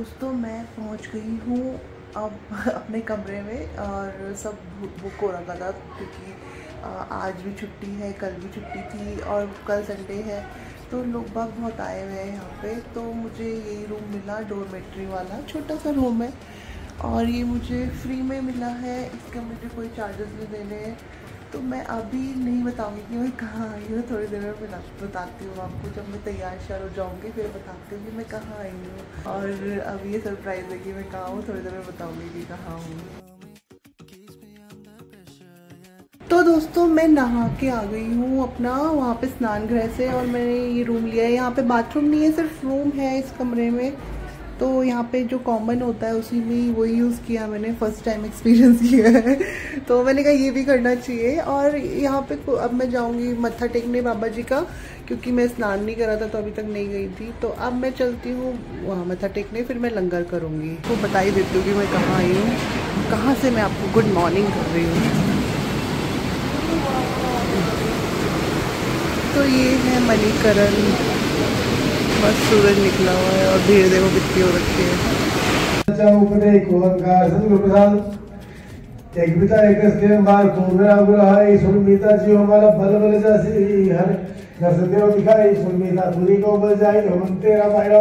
दोस्तों मैं पहुंच गई हूँ अब अपने कमरे में और सब बुक हो रखा था क्योंकि आज भी छुट्टी है, कल भी छुट्टी थी और कल संडे है तो लोग बाग बहुत आए हुए हैं यहाँ पे। तो मुझे यही रूम मिला, डोरमेट्री वाला छोटा सा रूम है और ये मुझे फ्री में मिला है। इसके मुझे कोई चार्जेस नहीं देने हैं। तो मैं अभी नहीं बताऊंगी कि मैं कहाँ आई हूँ, थोड़ी देर में बताती हूँ आपको। जब मैं तैयार श्यार हो जाऊँगी फिर बताती हूँ कि मैं कहाँ आई हूँ। और अभी ये सरप्राइज़ है कि मैं कहाँ हूँ, थोड़ी देर में बताऊँगी कि कहाँ हूँ। तो दोस्तों मैं नहा के आ गई हूँ अपना वहाँ पे स्नान गृह से और मैंने ये रूम लिया है। यहाँ पे बाथरूम नहीं है, सिर्फ रूम है इस कमरे में। तो यहाँ पे जो कॉमन होता है उसी में वही यूज़ किया मैंने, फर्स्ट टाइम एक्सपीरियंस किया है तो मैंने कहा ये भी करना चाहिए। और यहाँ पे अब मैं जाऊँगी मत्था टेकने बाबा जी का, क्योंकि मैं स्नान नहीं करा था तो अभी तक नहीं गई थी। तो अब मैं चलती हूँ वहाँ मत्था टेकने, फिर मैं लंगर करूँगी। तो बता ही देती हूँ कि मैं कहाँ आई हूँ, कहाँ से मैं आपको गुड मॉर्निंग कर रही हूँ। तो ये है मणिकरण, बस सूरज निकला हुआ है और भीड़ देखो कितनी हो रखी है। एक पिता एक के बार को मेरा बुरा है सुनमीता जी हमारा बल बल जासी हर नसदेव दिखाई सुनमीता तुरी को बल जाई हम तेरा भाईरो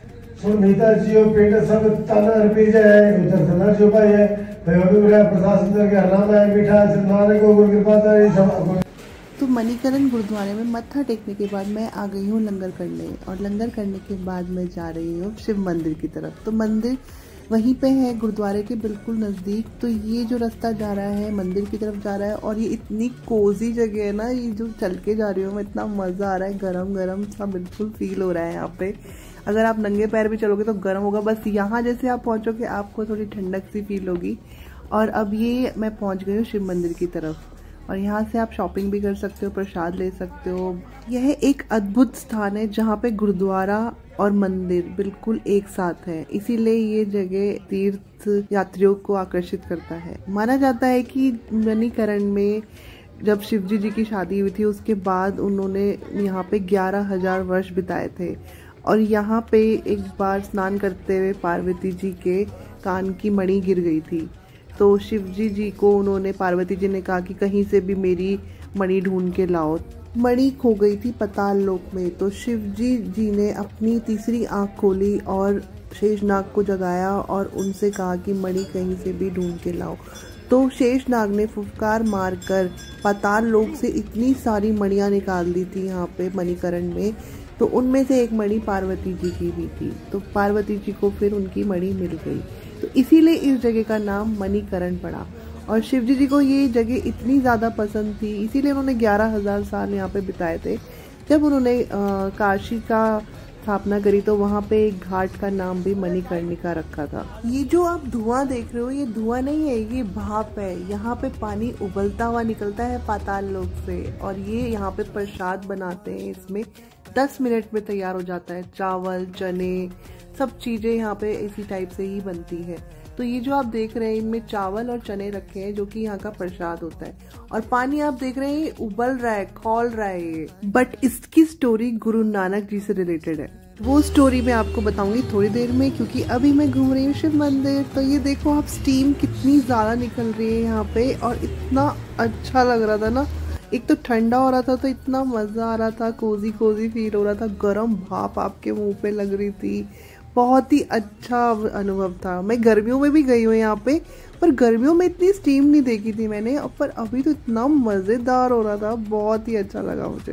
सुनमीता जी पेट सब तन अर्पी जाए उधर सनर जो पाए है भाई अभी मेरा प्रशासन के हराम है मीठा सन्मान को गुरु कृपा तारी सब। तो मणिकरण गुरुद्वारे में मत्था टेकने के बाद मैं आ गई हूँ लंगर करने, और लंगर करने के बाद मैं जा रही हूँ शिव मंदिर की तरफ। तो मंदिर वहीं पे है गुरुद्वारे के बिल्कुल नज़दीक। तो ये जो रास्ता जा रहा है मंदिर की तरफ जा रहा है और ये इतनी कोजी जगह है ना, ये जो चल के जा रही हूँ मैं, इतना मज़ा आ रहा है। गरम गरम सा बिल्कुल फील हो रहा है यहाँ पे। अगर आप नंगे पैर भी चलोगे तो गर्म होगा, बस यहाँ जैसे आप पहुँचोगे आपको थोड़ी ठंडक सी फील होगी। और अब ये मैं पहुँच गई हूँ शिव मंदिर की तरफ और यहाँ से आप शॉपिंग भी कर सकते हो, प्रसाद ले सकते हो। यह एक अद्भुत स्थान है जहाँ पे गुरुद्वारा और मंदिर बिल्कुल एक साथ है, इसीलिए ये जगह तीर्थ यात्रियों को आकर्षित करता है। माना जाता है कि मणिकरण में जब शिवजी जी की शादी हुई थी उसके बाद उन्होंने यहाँ पे 11,000 वर्ष बिताए थे। और यहाँ पे एक बार स्नान करते हुए पार्वती जी के कान की मणि गिर गई थी। तो शिवजी जी को उन्होंने, पार्वती जी ने कहा कि कहीं से भी मेरी मणि ढूंढ के लाओ। मणि खो गई थी पताल लोक में। तो शिवजी जी ने अपनी तीसरी आंख खोली और शेषनाग को जगाया और उनसे कहा कि मणि कहीं से भी ढूंढ के लाओ। तो शेषनाग ने फुफकार मारकर पाताल लोक से इतनी सारी मणियाँ निकाल दी थी यहाँ पे मणिकरण में। तो उनमें से एक मणि पार्वती जी की भी थी। तो पार्वती जी को फिर उनकी मणि मिल गई। तो इसीलिए इस जगह का नाम मणिकरण पड़ा। और शिवजी जी को ये जगह इतनी ज़्यादा पसंद थी, इसीलिए उन्होंने 11,000 साल यहाँ पे बिताए थे। जब उन्होंने काशी का स्थापना करी तो वहाँ पे एक घाट का नाम भी मणिकर्णिका रखा था। ये जो आप धुआं देख रहे हो ये धुआं नहीं है, ये भाप है। यहाँ पे पानी उबलता हुआ निकलता है पाताल लोक से और ये यहाँ पे प्रसाद बनाते हैं। इसमें 10 मिनट में तैयार हो जाता है। चावल, चने, सब चीजें यहाँ पे इसी टाइप से ही बनती है। तो ये जो आप देख रहे हैं इनमें चावल और चने रखे हैं जो कि यहाँ का प्रसाद होता है। और पानी आप देख रहे हैं उबल रहा है, खौल रहा है ये। बट इसकी स्टोरी गुरु नानक जी से रिलेटेड है। वो स्टोरी मैं आपको बताऊंगी थोड़ी देर में, क्योंकि अभी मैं घूम रही हूँ शिव मंदिर। तो ये देखो आप, स्टीम कितनी ज्यादा निकल रही है यहाँ पे और इतना अच्छा लग रहा था ना। एक तो ठंडा हो रहा था तो इतना मजा आ रहा था, कोजी कोजी फील हो रहा था। गर्म भाप आपके मुंह पे लग रही थी, बहुत ही अच्छा अनुभव था। मैं गर्मियों में भी गई हूँ यहाँ पे, पर गर्मियों में इतनी स्टीम नहीं देखी थी मैंने। पर अभी तो इतना मज़ेदार हो रहा था, बहुत ही अच्छा लगा मुझे।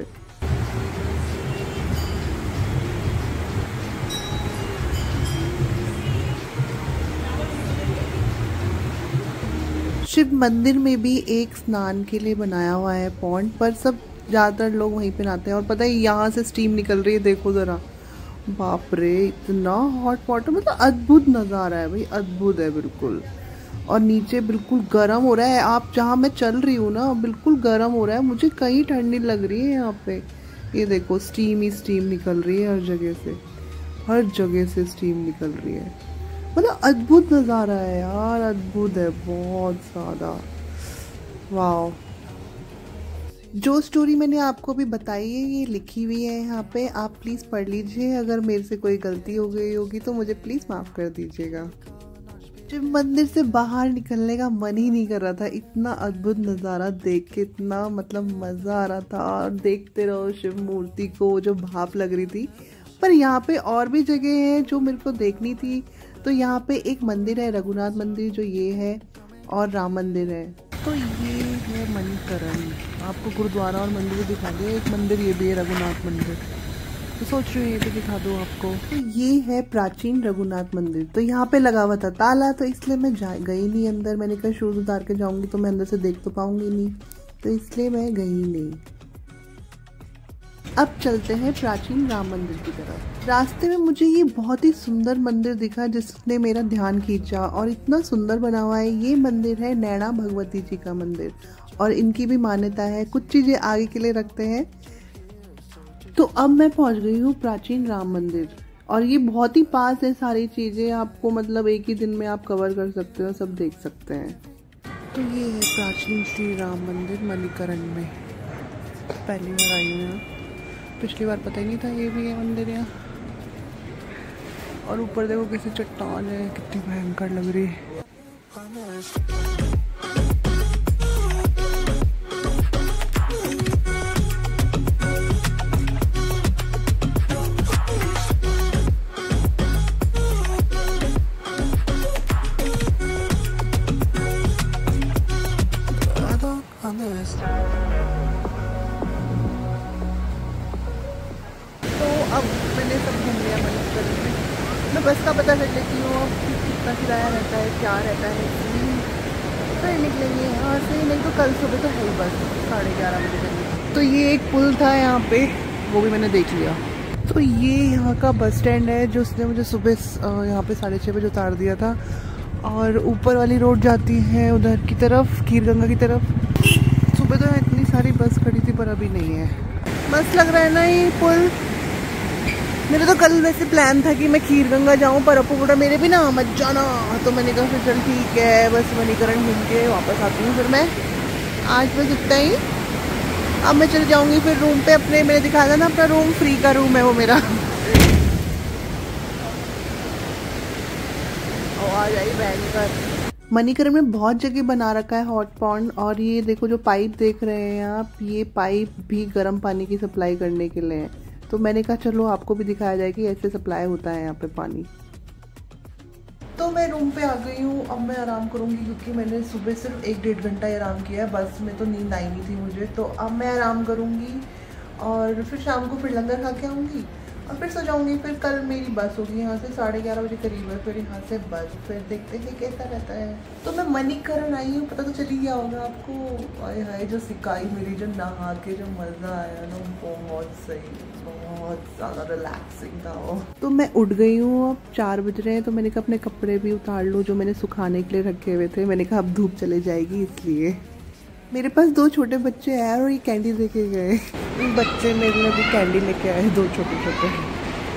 शिव मंदिर में भी एक स्नान के लिए बनाया हुआ है पॉन्ड, पर सब ज़्यादातर लोग वहीं पे नहाते हैं। और पता है यहाँ से स्टीम निकल रही है, देखो ज़रा, बाप रे, इतना हॉट वाटर, मतलब अद्भुत नज़ारा है भाई, अद्भुत है बिल्कुल। और नीचे बिल्कुल गर्म हो रहा है। आप जहाँ मैं चल रही हूँ ना बिल्कुल गर्म हो रहा है, मुझे कहीं ठंडी लग रही है यहाँ पे। ये देखो स्टीम ही स्टीम निकल रही है हर जगह से, हर जगह से स्टीम निकल रही है। मतलब अद्भुत नज़ारा है यार, अद्भुत है बहुत ज़्यादा। वाह। जो स्टोरी मैंने आपको भी बताई है ये लिखी हुई है यहाँ पे, आप प्लीज़ पढ़ लीजिए। अगर मेरे से कोई गलती हो गई होगी तो मुझे प्लीज़ माफ़ कर दीजिएगा। शिव मंदिर से बाहर निकलने का मन ही नहीं कर रहा था, इतना अद्भुत नज़ारा देख के इतना मतलब मज़ा आ रहा था, और देखते रहो शिव मूर्ति को जो भाप लग रही थी। पर यहाँ पे और भी जगह हैं जो मेरे को देखनी थी। तो यहाँ पे एक मंदिर है रघुनाथ मंदिर जो ये है, और राम मंदिर है। तो ये है मणिकरण, आपको गुरुद्वारा और मंदिर दिखा दिया। एक मंदिर ये भी है रघुनाथ मंदिर, तो सोच रही हूँ ये भी दिखा दूँ आपको। तो ये है प्राचीन रघुनाथ मंदिर। तो यहाँ पे लगा हुआ था ताला, तो इसलिए मैं गई नहीं अंदर। मैंने कहा शूज उतार के जाऊंगी तो मैं अंदर से देख तो पाऊंगी नहीं, तो इसलिए मैं गई नहीं। अब चलते हैं प्राचीन राम मंदिर की तरफ। रास्ते में मुझे ये बहुत ही सुंदर मंदिर दिखा जिसने मेरा ध्यान खींचा, और इतना सुंदर बना हुआ है। ये मंदिर है नैना भगवती जी का मंदिर, और इनकी भी मान्यता है, कुछ चीज़ें आगे के लिए रखते हैं। तो अब मैं पहुंच गई हूँ प्राचीन राम मंदिर, और ये बहुत ही पास है। सारी चीज़ें आपको मतलब एक ही दिन में आप कवर कर सकते हो, सब देख सकते हैं। तो ये है प्राचीन श्री राम मंदिर मणिकरण में। पहली बार आई हूँ यहाँ, पिछली बार पता ही नहीं था ये भी है मंदिर यहाँ। और ऊपर देखो कैसी चट्टान है, कितनी भयंकर लग रही है। तो अब मैंने सब घूम लिया मणिकरण में। मैं बस का पता कर लेती हूँ अब कितना किराया रहता है, क्या रहता है। फिर निकलेंगे यहाँ से, नहीं तो कल सुबह तो है ही बस 11:30 बजे तक। तो ये एक पुल था यहाँ पे, वो भी मैंने देख लिया। तो ये यहाँ का बस स्टैंड है जो उसने मुझे सुबह यहाँ पे 6:30 बजे उतार दिया था। और ऊपर वाली रोड जाती है उधर की तरफ, खीरगंगा की तरफ। सुबह तो यहाँ इतनी सारी बस खड़ी थी पर अभी नहीं है। मस्त लग रहा है ना ये पुल। मेरा तो कल वैसे प्लान था कि मैं खीरगंगा जाऊं, पर अपू बोला मेरे भी ना मत जाना। तो मैंने कहा फिर चल ठीक है, बस मणिकरण घूम के वापस आती हूँ। फिर मैं आज बस इतना ही, अब मैं चल जाऊंगी फिर रूम पे अपने। मैंने दिखाया था ना अपना रूम, फ्री का रूम है वो मेरा। आ जाइए भयंकर। मणिकरण में बहुत जगह बना रखा है हॉट पॉन्ड। और ये देखो जो पाइप देख रहे हैं आप, ये पाइप भी गर्म पानी की सप्लाई करने के लिए है। तो मैंने कहा चलो आपको भी दिखाया जाए कि ऐसे सप्लाई होता है यहाँ पे पानी। तो मैं रूम पे आ गई हूँ। अब मैं आराम करूँगी क्योंकि मैंने सुबह सिर्फ 1-1.5 घंटा आराम किया है। बस में तो नींद आई नहीं थी मुझे, तो अब मैं आराम करूँगी और फिर शाम को फिर लंगर खा के आऊँगी और फिर सो जाऊँगी। फिर कल मेरी बस होगी यहाँ से 11:30 बजे करीब है, फिर यहाँ से बस, फिर देखते हैं कैसा रहता है। तो मैं मणिकरण आई हूँ, पता तो चल ही गया होगा आपको। आए हाय जो सिकाई मेरी, जो नहा के जो मज़ा आया ना, बहुत सही, बहुत ज़्यादा रिलैक्सिंग था वो। तो मैं उठ गई हूँ, अब 4 बज रहे हैं। तो मैंने कहा अपने कपड़े भी उतार लूँ जो मैंने सुखाने के लिए रखे हुए थे। मैंने कहा अब धूप चले जाएगी इसलिए। मेरे पास 2 छोटे बच्चे हैं और ये कैंडी लेके गए। बच्चे मेरे लिए भी कैंडी लेके आए, 2 छोटे छोटे।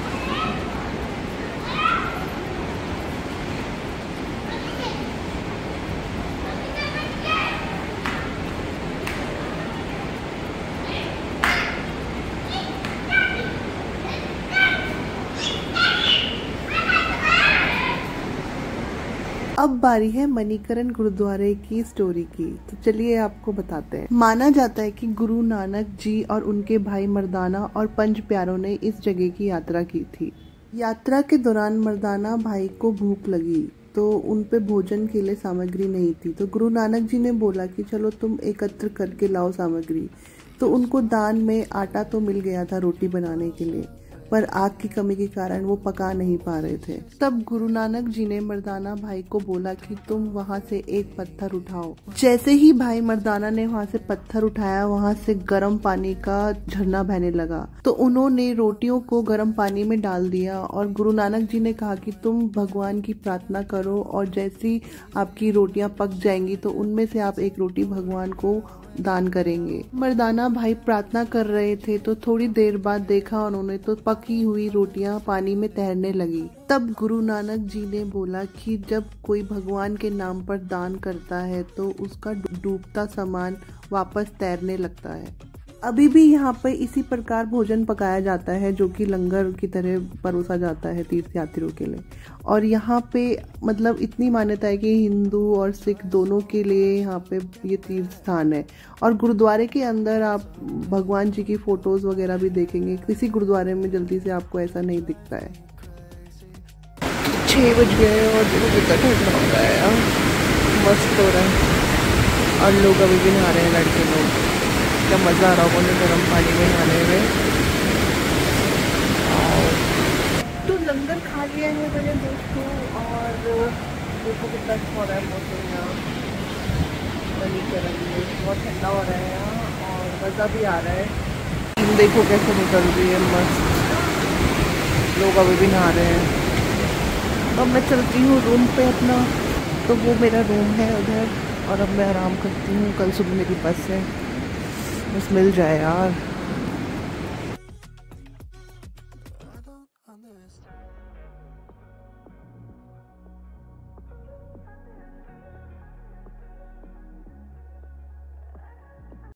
अब बारी है मणिकरण गुरुद्वारे की स्टोरी की। तो चलिए आपको बताते हैं। माना जाता है कि गुरु नानक जी और उनके भाई मर्दाना और 5 प्यारों ने इस जगह की यात्रा की थी। यात्रा के दौरान मर्दाना भाई को भूख लगी तो उन पे भोजन के लिए सामग्री नहीं थी। तो गुरु नानक जी ने बोला कि चलो तुम एकत्र करके लाओ सामग्री। तो उनको दान में आटा तो मिल गया था रोटी बनाने के लिए, पर आग की कमी के कारण वो पका नहीं पा रहे थे। तब गुरु नानक जी ने मर्दाना भाई को बोला कि तुम वहाँ से एक पत्थर उठाओ। जैसे ही भाई मर्दाना ने वहाँ से पत्थर उठाया, वहाँ से गर्म पानी का झरना बहने लगा। तो उन्होंने रोटियों को गर्म पानी में डाल दिया और गुरु नानक जी ने कहा कि तुम भगवान की प्रार्थना करो और जैसी आपकी रोटियां पक जाएंगी तो उनमें से आप एक रोटी भगवान को दान करेंगे। मर्दाना भाई प्रार्थना कर रहे थे तो थोड़ी देर बाद देखा उन्होंने तो पक पकी हुई रोटियां पानी में तैरने लगी। तब गुरु नानक जी ने बोला कि जब कोई भगवान के नाम पर दान करता है तो उसका डूबता सामान वापस तैरने लगता है। अभी भी यहाँ पर इसी प्रकार भोजन पकाया जाता है जो कि लंगर की तरह परोसा जाता है तीर्थयात्रियों के लिए। और यहाँ पे मतलब इतनी मान्यता है कि हिंदू और सिख दोनों के लिए यहाँ पे ये तीर्थ स्थान है। और गुरुद्वारे के अंदर आप भगवान जी की फोटोज वगैरह भी देखेंगे, किसी गुरुद्वारे में जल्दी से आपको ऐसा नहीं दिखता है। 6 बज गए और कितना ठंडा हो रहा है यार, मस्त हो रहा है। और लोग अभी भी नहा रहे हैं, लड़के लोग। क्या मज़ा आ रहा होगा उन्हें गर्म पानी में नहाने में। तो लंगर खा लिया है मेरे दोस्तों, और देखो कितना अच्छा हो रहा है मौसम यहाँ मणिकरण में। बहुत ठंडा हो रहा है यहाँ और मज़ा भी आ रहा है। देखो कैसे निकल रही है मस्त, लोग अभी भी नहा रहे हैं। अब मैं चलती हूँ रूम पे अपना, तो वो मेरा रूम है उधर, और अब मैं आराम करती हूँ। कल सुबह मेरी बस है, बस मिल जाए यार।